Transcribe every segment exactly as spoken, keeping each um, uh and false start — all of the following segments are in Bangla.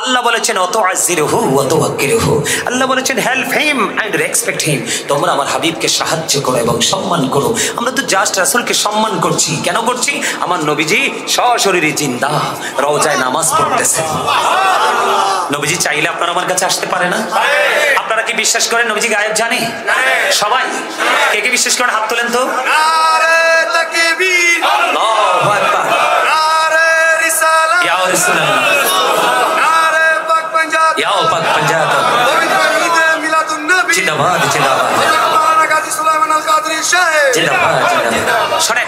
আল্লাহ বলেছেন ওয়াতুআযিরুহু ওয়া তুওয়াক্কিরুহু, আল্লাহ বলেছেন help him and respect him, তোমরা আমার হাবিবকে সাহায্য করো এবং সম্মান করো। আমরা তো জাস্ট রাসূলকে সম্মান করছি, কেন করছি? আমার নবীজি সশরীরে জিন্দা রওজায় নামাজ পড়তেছেন। নবীজি চাইলে আপনার আমার কাছে আসতে পারে না? আপনারা কি বিশ্বাস করেন নবীজি গায়েব জানে? সবাই কে কে বিশ্বাস করেন হাত তোলেন তো। নারে তাকবীর, আল্লাহু আকবার, নারে রিসালাত, ইয়া রাসূলুল্লাহ, নারে পাক পাঞ্জাব, ইয়া পাক পাঞ্জাব, পবিত্র ঈদে মিলাদুন নবী, জিন্দাবাদ জিন্দাবাদ, মাওলানা গাজী সুলাইমান আল কাদরী সাহেব জিন্দাবাদ জিন্দাবাদ। শোনেন,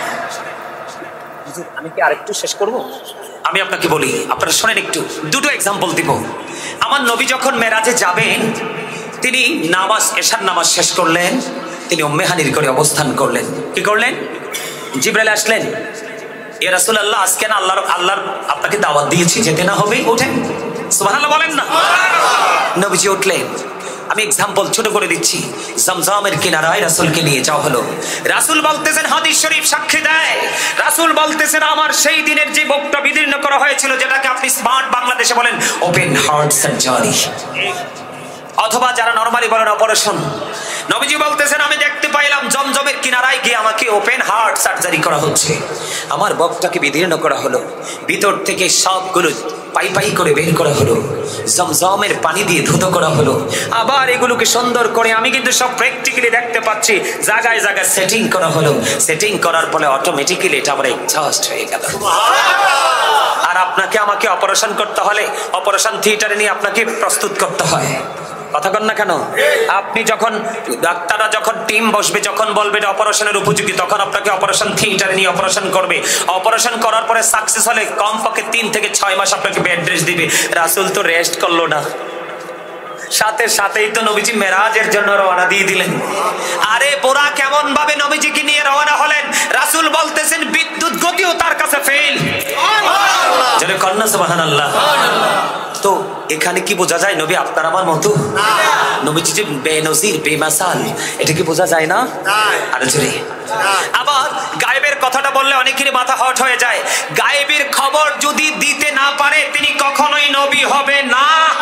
আমি কি আরেকটু শেষ করব? আমি আপনাকে বলি, আপনারা শোনেন একটু, দুটো এক্সাম্পল দিব। আমার নবী যখন মেরাজে যাবেন, তিনি নামাজ এশার নামাজ শেষ করলেন, তিনি উম্মে হানির করে অবস্থান করলেন। কি করলেন? জিবরাইল আসলেন, ইয়া রাসূলুল্লাহ, আজকে না আল্লাহর আল্লাহর আপনাকে দাওয়াত দিয়েছি, যেতে না হবে, ওঠেন। সুবহানাল্লাহ বলেন না? নবীজি উঠলেন। আমি এক্সাম্পল ছোট করে দিচ্ছি। জমজমের কিনারায় রাসূলকে নিয়ে যাওয়া হলো। রাসূল বলতেছেন, হাদিস শরীফ সাক্ষী দেয়, রাসূল বলতেছেন আমার সেই দিনের যে বুকটা বিদীর্ণ করা হয়েছিল, যেটাকে আপনি স্মার্ট বাংলাদেশে বলেন ওপেন হার্ট সার্জারি, অথবা যারা নরমালি বলেন অপারেশন। নবীজি বলতেছেন আমি দেখতে পাইলাম জমজমের কিনারায় গিয়ে আমাকে ওপেন হার্ট সার্জারি করা হচ্ছে। আমার বুকটাকে বিদীর্ণ করা হলো, ভিতর থেকে সবগুলো পাই পাই করে বের করা হলো, জমজমের পানি দিয়ে ধুত করা হলো। আবার এগুলোকে সুন্দর করে আমি কিন্তু সব প্র্যাকটিক্যালি দেখতে পাচ্ছি, জায়গায় জায়গায় সেটিং করা হলো। সেটিং করার ফলে অটোমেটিক্যালি এটা আমার এক্সহস্ট হয়ে গেল। আর আপনাকে আমাকে অপারেশন করতে হলে অপারেশন থিয়েটারে নিয়ে আপনাকে প্রস্তুত করতে হয়। কথা কন না কেন? আপনি যখন ডাক্তাররা যখন টিম বসবে, যখন বলবে এটা অপারেশনের উপযোগী, তখন আপনাকে অপারেশন থিয়েটারে নিয়ে অপারেশন করবে। অপারেশন করার পরে সাকসেস হলে কমপক্ষে তিন থেকে ছয় মাস আপনাকে বেড রেস্ট দিবে। রাসূল তো রেস্ট করলো না, সাথে সাথেই তো নবীজি মেরাজের জন্য রওনা দিয়ে দিলেন। আরে পোরা কেমন ভাবে নবীজিকে নিয়ে রওনা হলেন, রাসূল বলতেছেন বিদ্যুৎ গতিও তার কাছে ফেল। জোরে কন্না সুবহানাল্লাহ। তো এখানে কি বোঝা যায় নবী আপনার আমার মতো? নবীজি যে বেনজির বেমাসাল, এটা কি বোঝা যায় না? আরে জোরে। আবার গায়েবের কথাটা বললে অনেকেরই মাথা হট হয়ে যায়। গায়েবের খবর যদি দিতে না পারে তিনি কখনোই নবী হবে না।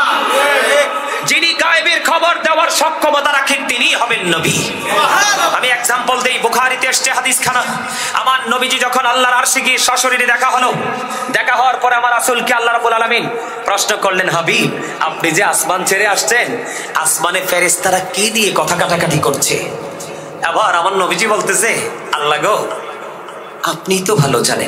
যিনি গায়েবের খবর দেওয়ার সক্ষমতা রাখেন তিনি হবেন নবী। আমি এক্সাম্পল দেই, বুখারীতে এসেছে হাদিস খানা। আমার নবীজি যখন আল্লাহর আরশে গিয়ে সশরীরে দেখা হলো, দেখা হওয়ার পরে আমার রাসূলকে আল্লাহ রাব্বুল আলামিন প্রশ্ন করলেন, হাবিব আপনি যে আসমান ছেড়ে আসছেন, আসমানে ফেরেশতারা কি দিয়ে কথা কাটাকাটি করছে? আবার আমার নবীজি বলতেছে, আল্লাহ গো আপনি তো ভালো জানেন।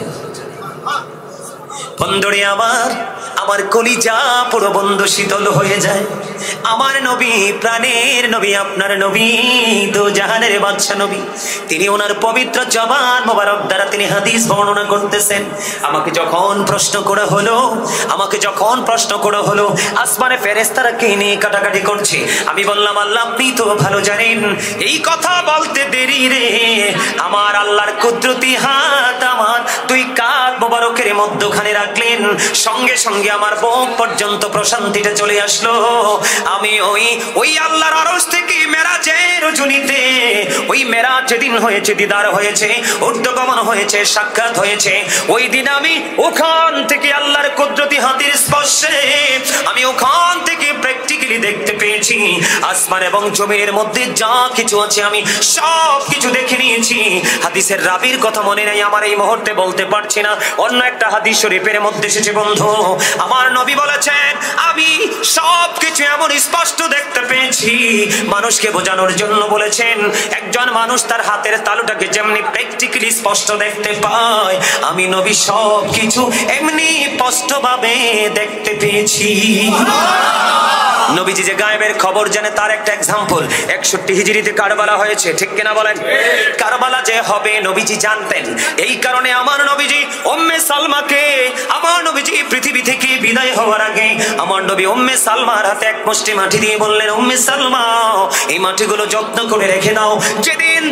বন্ধুরে আমার, আমার কলিজা পুরো বন্ধ শীতল হয়ে যায়। আমার নবী প্রাণের নবী, আপনার নবী দো জাহানের বাদশা নবী, তিনি ওনার পবিত্র জবান মোবারক দ্বারা তিনি হাদিস বর্ণনা করতেছেন। আমাকে যখন প্রশ্ন করা হলো, আমাকে যখন প্রশ্ন করা হলো আসমানে ফেরেশতারা কে নিয়ে কাটাকাটি করছে, আমি বললাম আল্লাহ আপনি তো ভালো জানেন। এই কথা বলতে দেরি রে আমার আল্লাহর কুদরতি হাত আমার দুই কাঁধ মোবারকের মধ্যখানে রাখলেন, সঙ্গে সঙ্গে আমার বুক পর্যন্ত প্রশান্তিটা চলে আসলো। আমি ওই ওই আল্লাহর আরশ থেকে মেরাজের রজনীতে, ওই মেরাজ যেদিন হয়েছে, দিদার হয়েছে, ঊর্ধ্বগমন হয়েছে, সাক্ষাৎ হয়েছে, ওই দিন আমি ওখান থেকে আল্লাহর কুদরতি হাতের স্পর্শে আমি ওখান থেকে প্র্যাকটিক্যালি দেখতে পেয়েছি আসমান এবং জমিনের মধ্যে যা কিছু আছে আমি সব কিছু দেখে নিয়েছি। হাদিসের রাবির কথা মনে নাই, আমার এই মুহূর্তে বলতে পারছি না। অন্য একটা হাদিস শরীফের মধ্যে এসেছে বন্ধু, আমার নবী বলেছেন আমি সব কিছু এমন স্পষ্ট দেখতে পেয়েছি, মানুষকে বোঝানোর জন্য বলেছেন একজন মানুষ তার হাতের তালুটাকে যেমনি প্র্যাকটিক্যালি স্পষ্ট দেখতে পায়, আমি নবী সব কিছু এমনি স্পষ্ট ভাবে দেখতে পেয়েছি। নবীজি যে গায়েবের খবর জানে তার একটা এক্সাম্পল, একষট্টি হিজরিতে কারবালা হয়েছে, ঠিক কিনা বলেন? কারবালা যে হবে নবীজি জানতেন। এই কারণে আমার নবীজি উম্মে সালমাকে, আমার নবীজি পৃথিবী থেকে বিদায় হওয়ার আগে আমার নবী উম্মে সালমার হাতে এক মুষ্টি মাটি দিয়ে বললেন, উম্মে সালমা এই মাটিগুলো যত্ন করে রেখে দাও, যেদিন দেখবা এই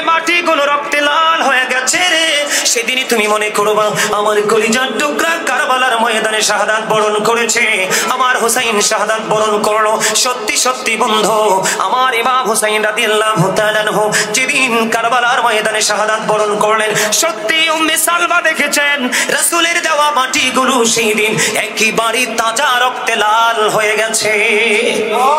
মাটিগুলো রক্তে লাল হয়ে গেছে রে, সেদিনই তুমি মনে করবা আমার কলিজার টুকরা কারবালার ময়দানে শাহাদাত বরণ করেছে, আমার হুসাইন শাহাদাত বরণ করলো। সত্যি সত্যি বন্ধু, আমার ইমাম হুসাইন রাদিয়াল্লাহু তাআলা আনহু যেদিন কারবালার ময়দানে শাহাদাত বরণ করলেন, সত্যি উম্মে সালমা দেখেছেন রাসূলের দেওয়া মাটিগুলো সেই দিন একেবারে তাজা রক্তে লাল হয়ে গেছে।